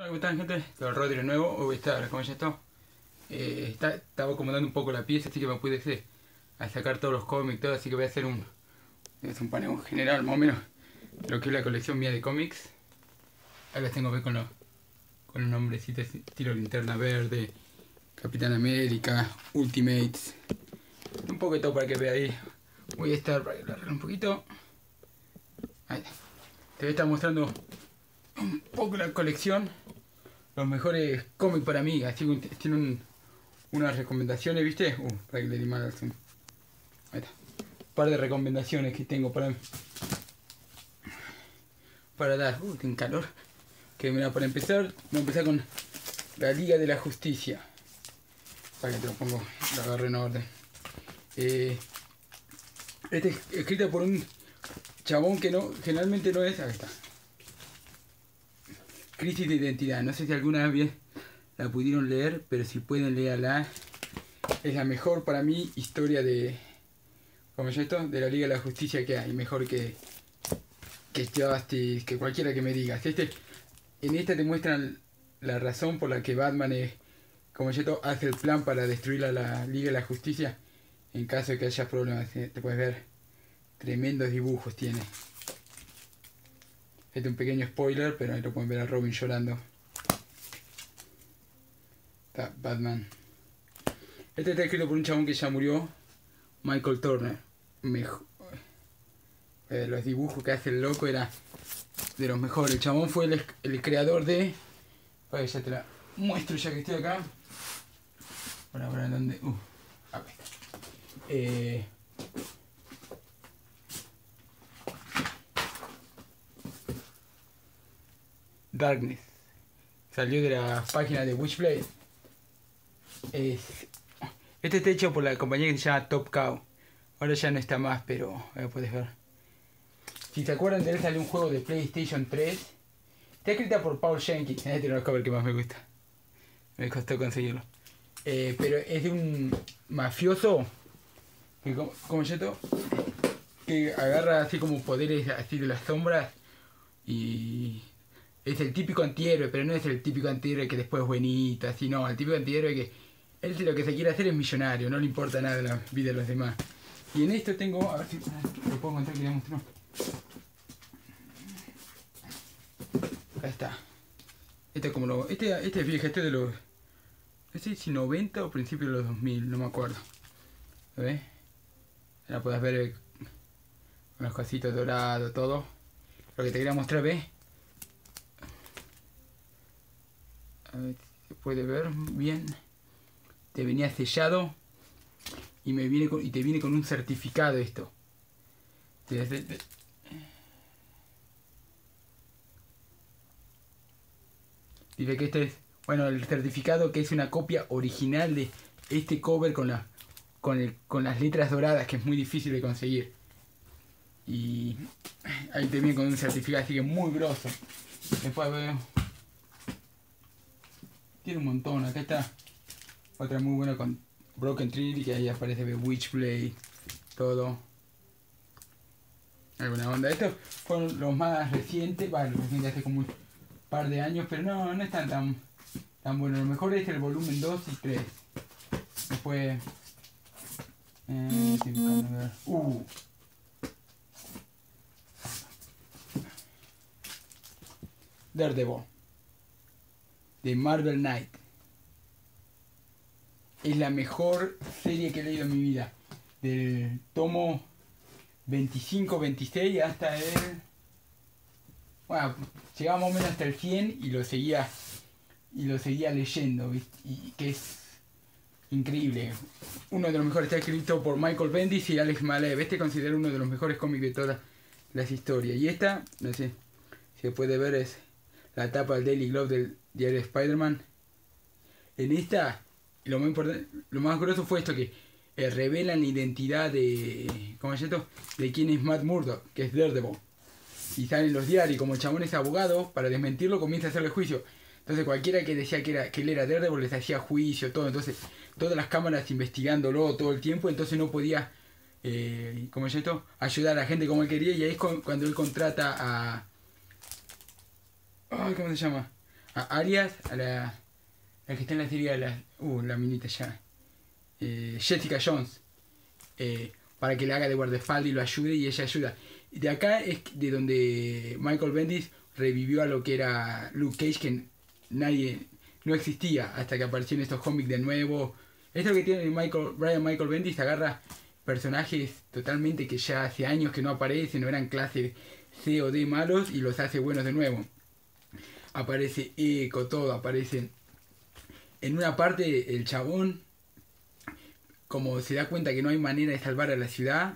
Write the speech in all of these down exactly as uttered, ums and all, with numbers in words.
¿Cómo están, gente? Soy Rodri de nuevo. Hoy está, como ya está, eh, está, estaba acomodando un poco la pieza, así que me pude hacer, a sacar todos los cómics, todo, así que voy a hacer un, es un paneo general, más o menos, de lo que es la colección mía de cómics. Ahí las tengo que ver con los, con los nombrecitos, estilo Linterna Verde, Capitán América, Ultimates, un poco de todo para que vea ahí. Voy a estar, para que lo arregle un poquito. Ahí. Te voy a estar mostrando un poco la colección, los mejores cómics para mí, así que tiene un, unas recomendaciones, ¿viste? Uh, para que le di mal al zoom. Ahí está. Un par de recomendaciones que tengo para para dar. Uh, tiene calor. Que mira, para empezar, voy a empezar con la Liga de la Justicia. Para que te lo pongo, lo agarré en orden. Eh, este es escrita por un chabón que no, generalmente no es. Ahí está. Crisis de identidad. No sé si alguna vez la pudieron leer, pero si pueden leerla. Es la mejor para mí historia de, ¿cómo es esto? De la Liga de la Justicia que hay. Mejor que que Justice, que cualquiera que me digas. Este, en esta te muestran la razón por la que Batman es, como es esto, hace el plan para destruir a la Liga de la Justicia en caso de que haya problemas. Te puedes ver, tremendos dibujos tiene. Este es un pequeño spoiler, pero ahí lo pueden ver a Robin llorando. Está Batman. Este está escrito por un chabón que ya murió, Michael Turner. Mejor. Eh, los dibujos que hace el loco era de los mejores. El chabón fue el, el creador de... Oye, ya te la muestro ya que estoy acá. Bueno, ahora en donde... Uh, acá está. Eh... Darkness. Salió de la página de Witchblade. Es... Este está hecho por la compañía que se llama Top Cow. Ahora ya no está más, pero ahí puedes ver. Si se acuerdan de él, salió un juego de PlayStation tres. Está escrita por Paul Jenkins. Este es el cover que más me gusta. Me costó conseguirlo. Eh, pero es de un mafioso que, como, como yo, que agarra así como poderes así de las sombras. Y es el típico antihéroe, pero no es el típico antihéroe que después es buenito, así no. El típico antihéroe que él lo que se quiere hacer es millonario, no le importa nada la vida de los demás. Y en esto tengo, a ver si lo puedo encontrar, que le muestro. Ahí está. Este es como lo. Este, este es viejo, este es de los. No sé si noventa o principios de los dos mil, no me acuerdo. ¿Ves? Ahora puedes ver el, con los cositos dorados, todo. Lo que te quería mostrar, ¿ves? A ver si se puede ver bien. Te venía sellado. Y me viene con, y te viene con un certificado esto. Dice que este es, bueno, el certificado que es una copia original de este cover con la, con el, con las letras doradas, que es muy difícil de conseguir. Y ahí te viene con un certificado, así que muy grosso. Después veo, tiene un montón. Acá está otra muy buena con Broken Trinity, que ahí aparece de Witchblade, todo. Alguna onda. Estos fueron los más recientes, bueno, los recientes hace como un par de años, pero no, no están tan, tan buenos. Lo mejor es el volumen dos y tres. Después... Eh, estoy buscando a ver. Uh. Daredevil. De Marvel Knight. Es la mejor serie que he leído en mi vida. Del tomo veinticinco veintiséis hasta el... Bueno, llegaba más o menos hasta el cien y lo seguía y lo seguía leyendo, ¿viste? Y que es increíble. Uno de los mejores, está escrito por Michael Bendis y Alex Maleev. Este considero uno de los mejores cómics de todas las historias. Y esta, no sé si se puede ver, es la tapa del Daily Globe del diario de Spider-Man. En esta... Lo más importante, lo más grosso fue esto, que eh, revelan la identidad de, ¿cómo es esto? De quién es Matt Murdock, que es Daredevil. Y salen los diarios, como el chabón es abogado, para desmentirlo comienza a hacerle juicio. Entonces cualquiera que decía que, era, que él era Daredevil les hacía juicio, todo. Entonces todas las cámaras investigándolo todo el tiempo, entonces no podía, eh, ¿cómo es esto? Ayudar a la gente como él quería. Y ahí es con, cuando él contrata a... Ay, ¿cómo se llama? a Arias, a la, la que está en la serie de la, uh, la minita ya, eh, Jessica Jones, eh, para que le haga de guardaespaldas y lo ayude, y ella ayuda. De acá es de donde Michael Bendis revivió a lo que era Luke Cage, que nadie, no existía hasta que apareció en estos cómics de nuevo. Esto que tiene Michael, Brian Michael Bendis, agarra personajes totalmente que ya hace años que no aparecen, no eran clase C o D malos, y los hace buenos de nuevo. Aparece Echo, todo, aparecen. En una parte el chabón, como se da cuenta que no hay manera de salvar a la ciudad,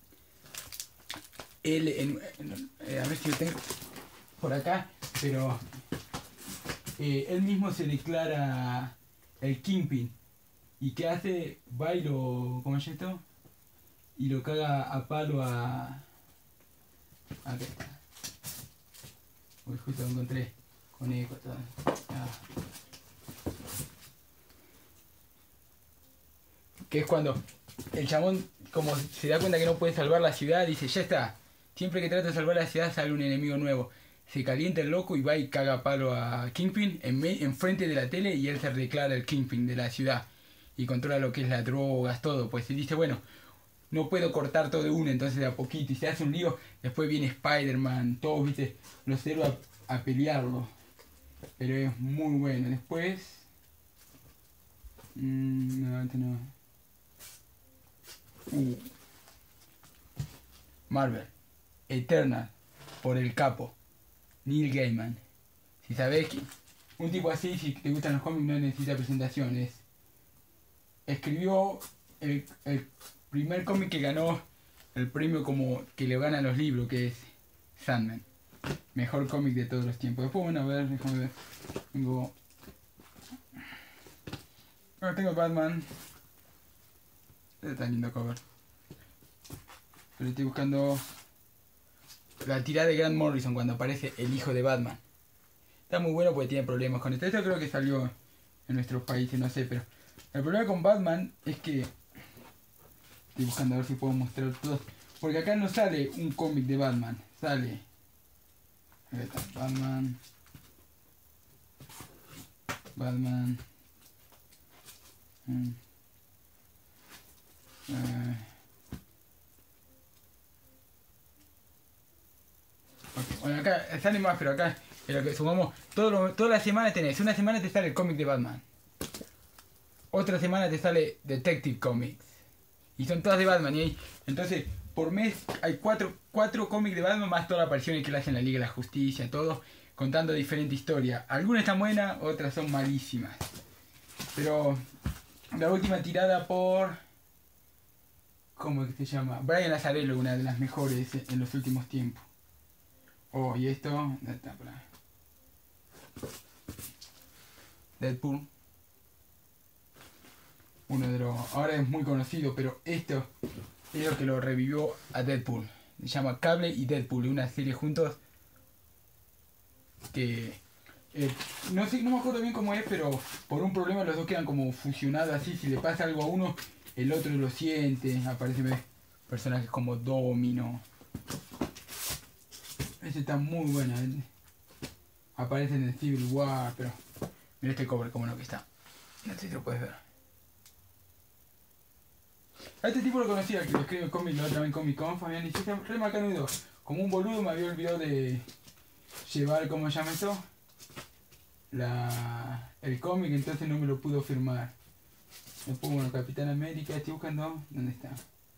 él, en, en, a ver si lo tengo por acá, pero eh, él mismo se declara el Kingpin. ¿Y qué hace? Va y lo... ¿cómo es esto? Y lo caga a palo a... Acá está. Uy, justo lo encontré con eco todo. Ah. Que es cuando el chabón, como se da cuenta que no puede salvar la ciudad, dice, ya está. Siempre que trata de salvar la ciudad sale un enemigo nuevo. Se calienta el loco y va y caga a palo a Kingpin en, en frente de la tele, y él se declara el Kingpin de la ciudad. Y controla lo que es las drogas, todo. Pues se dice, bueno, no puedo cortar todo de uno, entonces de a poquito. Y se hace un lío. Después viene Spider-Man, todos, viste, los héroes a, a pelearlo. Pero es muy bueno. Después... Mmm, no, este no. Uh. Marvel. Eternal. Por el capo. Neil Gaiman. Si sabés que un tipo así, si te gustan los cómics, no necesita presentaciones. Escribió el, el primer cómic que ganó el premio como que le ganan los libros, que es Sandman. Mejor cómic de todos los tiempos. Después, bueno, a ver, déjame ver. Tengo... Bueno, tengo Batman. Este está lindo cover. Pero estoy buscando la tirada de Grant Morrison cuando aparece el hijo de Batman. Está muy bueno porque tiene problemas con esto. Esto creo que salió en nuestros países, no sé, pero... El problema con Batman es que... Estoy buscando a ver si puedo mostrar todo. Porque acá no sale un cómic de Batman. Sale... Ahí está, Batman... Batman... Mm. Eh. Okay. Bueno, acá sale más, pero acá... Pero que sumamos... Todo lo, toda la semana tenés... Una semana te sale el cómic de Batman. Otra semana te sale Detective Comics. Y son todas de Batman. Y hay, entonces, por mes hay cuatro, cuatro cómics de Batman, más todas las apariciones que le hacen la Liga de la Justicia, todo, contando diferente historia. Algunas están buenas, otras son malísimas. Pero la última tirada por... ¿Cómo es que se llama? Brian Lazzarello, una de las mejores en los últimos tiempos. Oh, y esto... ¿Dónde está? Por ahí. Deadpool. Uno de los... Ahora es muy conocido, pero esto es lo que lo revivió a Deadpool. Se llama Cable y Deadpool, una serie juntos que... Eh, no sé, no me acuerdo bien cómo es, pero por un problema los dos quedan como fusionados así. Si le pasa algo a uno, el otro lo siente. Aparecen personajes como Domino. Este está muy bueno. ¿eh? Aparecen en Civil War, pero... Mira este cover como no que está. No sé si lo puedes ver. A este tipo lo conocía, que lo escribe en cómic, lo otra vez en Comic Con, Fabián, y yo re macanudo. Como un boludo me había olvidado de llevar, ¿cómo se llama esto? La, el cómic, entonces no me lo pudo firmar. Después, bueno, Capitán América, estoy buscando, ¿dónde está?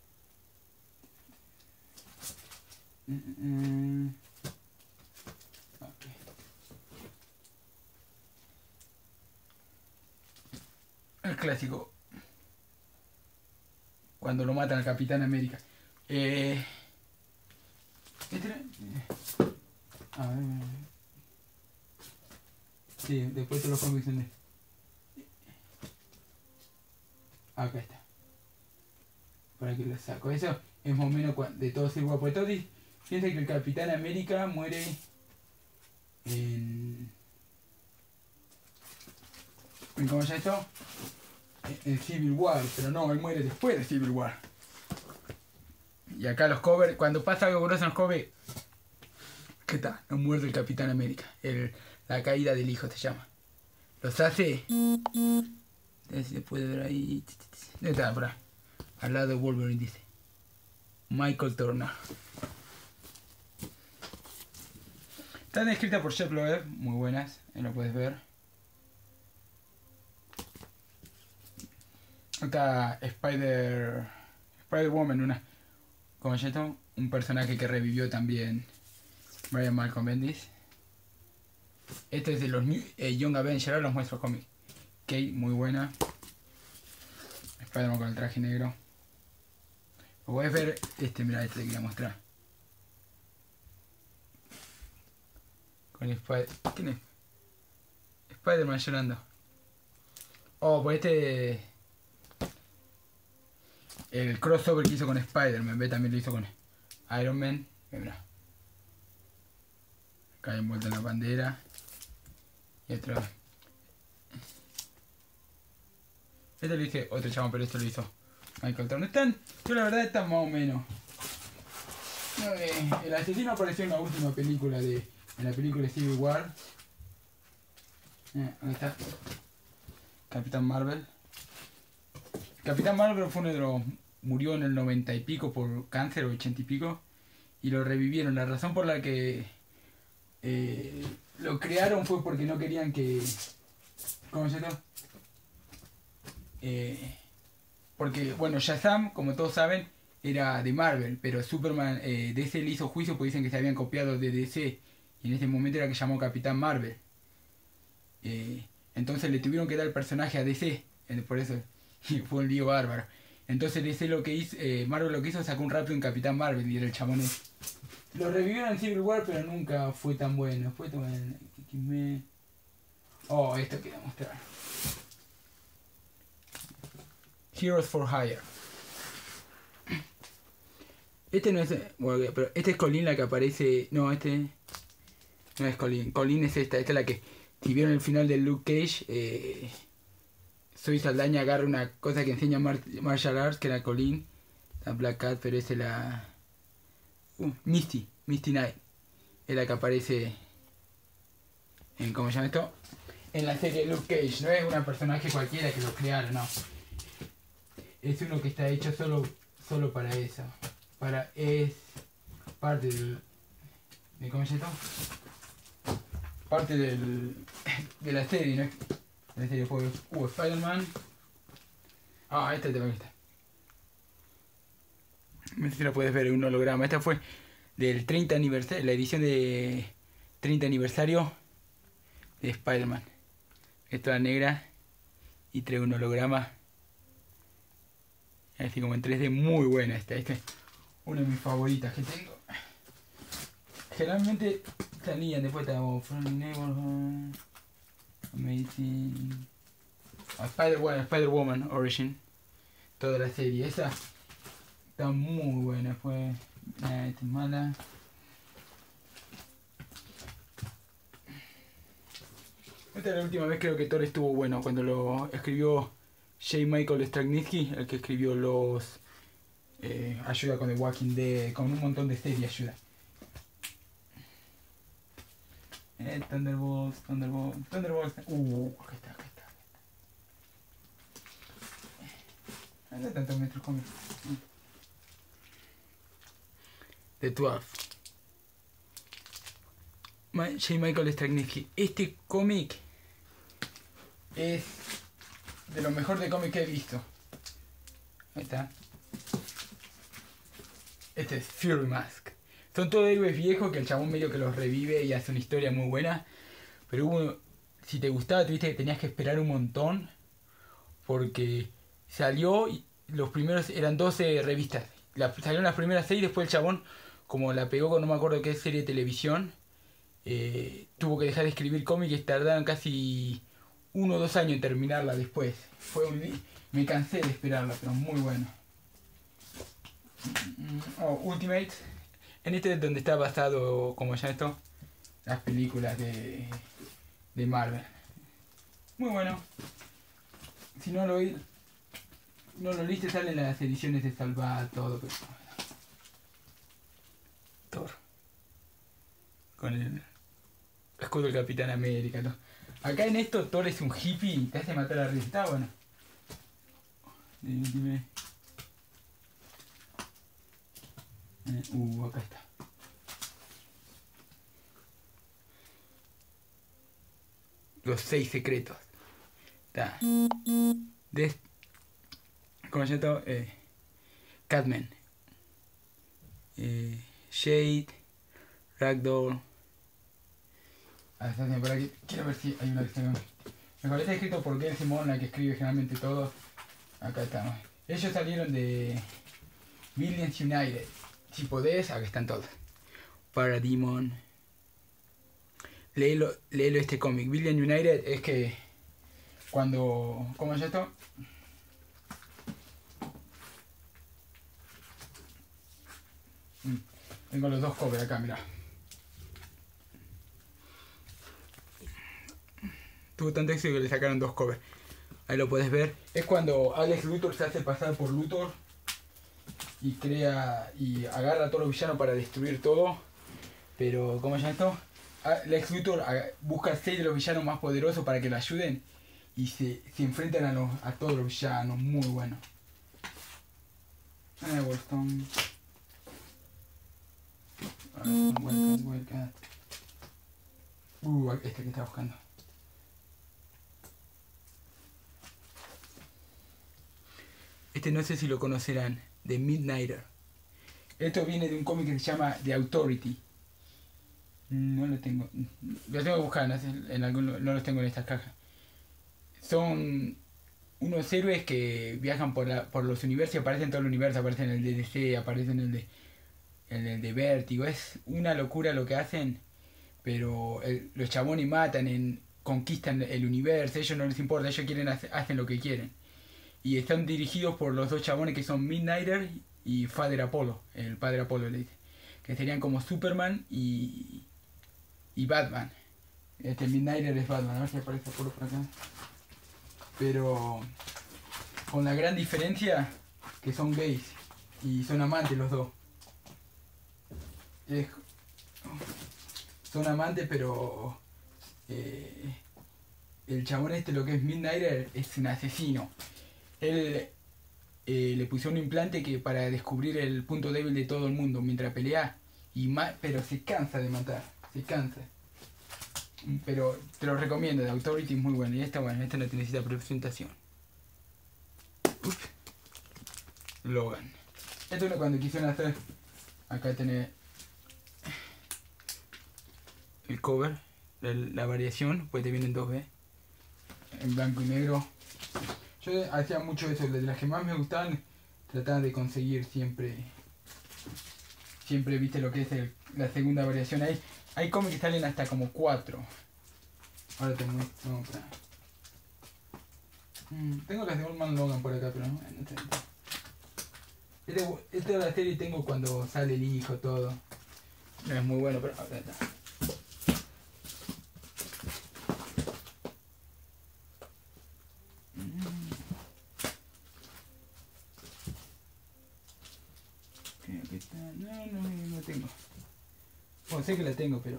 Mm, mm, okay. El clásico. Cuando lo matan al Capitán América. Eh, este, a ver. Sí, después te lo cómics en... Acá está. Para que lo saco. Eso es más o menos de todo ese guapo. Entonces, piensa que el Capitán América muere en... ¿En cómo se llama esto? En Civil War, pero no, él muere después de Civil War. Y acá los covers, cuando pasa algo grosso en los covers, ¿qué tal? No muerde el Capitán América. El La caída del hijo se llama. Los hace... Se puede ver ahí... ¿Dónde está? Por ahí. Al lado de Wolverine dice. Michael Turner. Están escritas por Jeff Loeb, muy buenas, ahí lo puedes ver. Está Spider... Spider-Woman, una... ¿Cómo se llama? Un personaje que revivió también Brian Malcolm Bendis. Este es de los New, eh, Young Avengers, los muestro cómics. Kate, muy buena. Spider-Man con el traje negro. Lo puedes ver, este, mira, este que quería mostrar. Con Spider... ¿Quién es? Spider-Man llorando. Oh, pues este... El crossover que hizo con Spider-Man, ve, también lo hizo con Iron Man. Mira. Acá envuelto en la bandera. Y otro. Este lo hice otro chabón, pero esto lo hizo Michael Turner. Están, yo la verdad están más o menos. No, eh, el asesino apareció en la última película de. En la película Civil War. Eh, ahí está. Capitán Marvel. Capitán Marvel fue uno de los... Murió en el noventa y pico por cáncer, o ochenta y pico. Y lo revivieron. La razón por la que eh, lo crearon fue porque no querían que... ¿Cómo se llama? Eh, porque, bueno, Shazam, como todos saben, era de Marvel. Pero Superman, eh, D C le hizo juicio porque dicen que se habían copiado de D C. Y en ese momento era que llamó Capitán Marvel. Eh, entonces le tuvieron que dar el personaje a D C. Por eso fue un lío bárbaro. Entonces D C lo que hizo, eh, Marvel lo que hizo, sacó un rápido en Capitán Marvel y era el chabón ese. Lo revivieron en Civil War, pero nunca fue tan bueno. Fue tan bueno. Oh, esto quería mostrar. Heroes for Hire. Este no es... Bueno, pero este es Colleen la que aparece... No, este... No es Colleen. Colleen es esta. Esta es la que... Si vieron el final de Luke Cage... Eh, Soy Saldaña agarra una cosa que enseña Mar Martial Arts, que era Colleen. La Black Cat, pero esa es la... Uh, Misty. Misty Knight. Es la que aparece... En, ¿cómo se llama esto? En la serie Luke Cage. No es una personaje cualquiera que lo crearon, no. Es uno que está hecho solo, solo para eso. Para... Es... Parte del... ¿De cómo se llama? Parte del... De la serie, ¿no? La serie fue... Uh, Spider-Man. Ah, este te va a gustar. No sé si lo puedes ver en un holograma. Esta fue del treinta aniversario, la edición de treinta aniversario de Spider-Man. Esta es negra y trae un holograma. Así como en tres D, muy buena esta. Esta es una de mis favoritas que tengo. Generalmente salían después de From Neighborhood, Amazing, Spider-Woman, Spider-Woman Origin. Toda la serie. Esa está muy buena. Fue... Nah, esta es mala. Esta es la última vez creo que Thor estuvo bueno. Cuando lo escribió J. Michael Straczynski, el que escribió los... Eh, ayuda con The Walking Dead, con un montón de series ayuda. Eh, Thunderbolts, Thunderbolts, Thunderbolts. Uh, acá está, acá está. No hay tantos metros cómics. The twelve. J. Michael Straczynski. Este cómic es de lo mejor de cómic que he visto. Ahí está. Este es Fury Mask. Son todos héroes viejos que el chabón medio que los revive y hace una historia muy buena. Pero hubo, si te gustaba, tuviste que tenías que esperar un montón. Porque salió y los primeros eran doce revistas. La, salieron las primeras seis, después el chabón, como la pegó con no me acuerdo qué serie de televisión, eh, tuvo que dejar de escribir cómics y tardaron casi uno o dos años en terminarla después. Fue un, me cansé de esperarla, pero muy bueno. Oh, Ultimate. En este es donde está basado, como ya esto, las películas de, de Marvel. Muy bueno. Si no lo no lo leíste, salen las ediciones de Salvat, todo. Pero... Thor. Con el... escudo del Capitán América, ¿no? Acá en esto Thor es un hippie y te hace matar a Rick. Está bueno. Dime, dime. Eh, uh, acá está. Los seis secretos. Está. De, ¿Cómo se llama? Eh, Catman. Eh, Shade. Ragdoll. Ah, está bien, por aquí. Quiero ver si hay una que está. Mejor está escrito por Gail Simone, la que escribe generalmente todo. Acá estamos. Ellos salieron de Villains United. Si podés, acá están todos. Parademon. Léelo, léelo este cómic. Villains United es que cuando... ¿Cómo es esto? Mm, tengo los dos covers acá, mirá. Tuvo tanto éxito que le sacaron dos covers. Ahí lo puedes ver. Es cuando Alex Luthor se hace pasar por Luthor y crea y agarra a todos los villanos para destruir todo. Pero, ¿cómo se llama esto? Alex Luthor busca a seis de los villanos más poderosos para que lo ayuden y se, se enfrentan a, los, a todos los villanos. Muy bueno. Ah, Wolfstone. Welcome, welcome. Uh, este que está buscando. Este no sé si lo conocerán, de Midnighter. Esto viene de un cómic que se llama The Authority. No lo tengo. Lo tengo que buscar, no, sé, en algún, no los tengo en estas cajas. Son unos héroes que viajan por, la, por los universos y aparecen en todo el universo. Aparecen en el de D C, aparecen en el de, en el de Vértigo. Es una locura lo que hacen. Pero el, los chabones matan, en, conquistan el universo. A ellos no les importa, ellos quieren hacer, hacen lo que quieren. Y están dirigidos por los dos chabones que son Midnighter y Father Apollo. El padre Apolo le dice. Que serían como Superman y, y Batman. Este Midnighter es Batman. A ver si aparece Apolo por acá. Pero con la gran diferencia que son gays. Y son amantes los dos. Es, son amantes pero... Eh, el chabón este, lo que es Midnighter, es un asesino. Él eh, le puso un implante que para descubrir el punto débil de todo el mundo mientras pelea, y ma pero se cansa de matar, se cansa. Pero te lo recomiendo, The Authority es muy bueno, y esta bueno, esta no te necesita presentación. Uf. Logan. Esto es cuando quisieron hacer, acá tenés el cover, la, la variación, pues te vienen dos B, en blanco y negro. Yo hacía mucho eso, de las que más me gustaban, trataba de conseguir siempre, siempre viste lo que es el, la segunda variación. Hay, hay cómics que salen hasta como cuatro. Ahora tengo, no, para. Mm, tengo las de Old Man Logan por acá, pero no, no sé. Este, esta de la serie tengo cuando sale el hijo, todo. No es muy bueno, pero acá está. No, no, no tengo. Bueno, sé que la tengo, pero...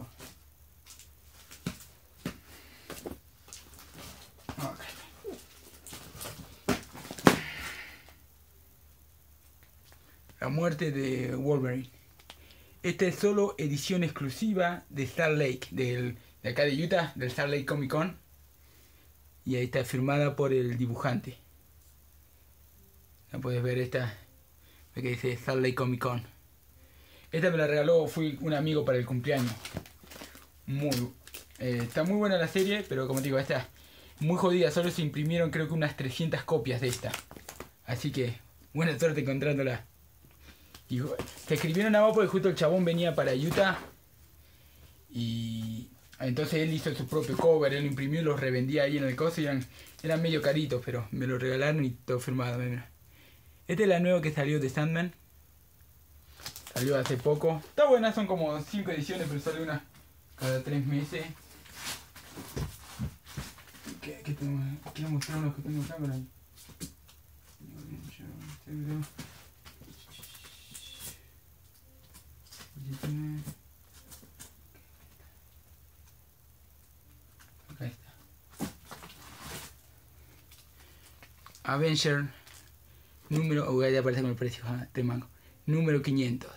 Okay. La muerte de Wolverine. Esta es solo edición exclusiva de Star Lake, del, de acá de Utah, del Star Lake Comic Con. Y ahí está firmada por el dibujante. La puedes ver esta, que dice Star Lake Comic Con. Esta me la regaló, fui un amigo para el cumpleaños. Muy, eh, está muy buena la serie, pero como te digo, esta muy jodida. Solo se imprimieron creo que unas trescientas copias de esta. Así que, buena suerte encontrándola. Y se escribieron a vos porque justo el chabón venía para Utah. Y entonces él hizo su propio cover, él lo imprimió y los revendía ahí en el coso. Y eran, eran medio caritos, pero me lo regalaron y todo firmado. Esta es la nueva que salió de Sandman. Salió hace poco. Está buena, son como cinco ediciones, pero sale una cada tres meses. ¿Qué, qué tengo? Quiero mostrar unos que tengo acá, pero... Avenger número... Oh, ya aparece con el precio, ah, tres mangos. Número quinientos.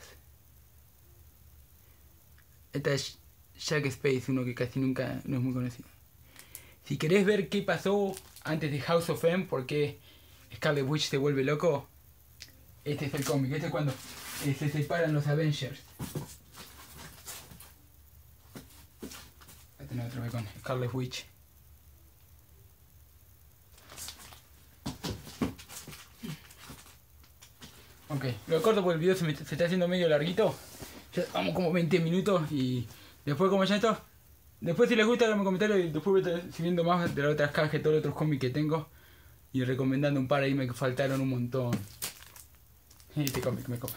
Esta es Jack Space, uno que casi nunca no es muy conocido. Si querés ver qué pasó antes de House of M, por qué Scarlet Witch se vuelve loco, este es el cómic. Este es cuando eh, se separan los Avengers. Voy a tener otra vez con Scarlet Witch. Ok, lo corto porque el video se, me, se está haciendo medio larguito. Ya vamos como veinte minutos y después como ya esto. Después si les gusta háganme un comentario y después voy a estar subiendo más de las otras cajas y todos los otros cómics que tengo. Y recomendando un par ahí, me faltaron un montón. Este cómic me copa.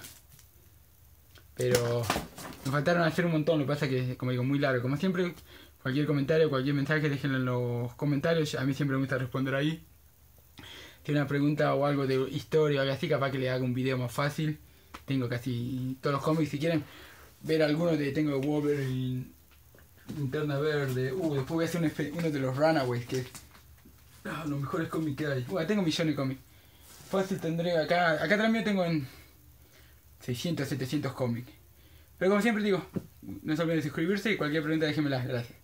Pero me faltaron hacer un montón, lo que pasa es que como digo muy largo. Como siempre, cualquier comentario, cualquier mensaje déjenlo en los comentarios. A mí siempre me gusta responder ahí. Si tiene una pregunta o algo de historia o algo así, capaz que le haga un video más fácil. Tengo casi todos los cómics. Si quieren ver algunos de tengo Wolverine, Linterna Verde. Uh, después voy a hacer un, uno de los Runaways, que es ah, los mejores cómics que hay. Uh, tengo millones de cómics. Fácil tendré acá. Acá también tengo en seiscientos, setecientos cómics. Pero como siempre digo, no se olviden de suscribirse y cualquier pregunta déjenmela. Gracias.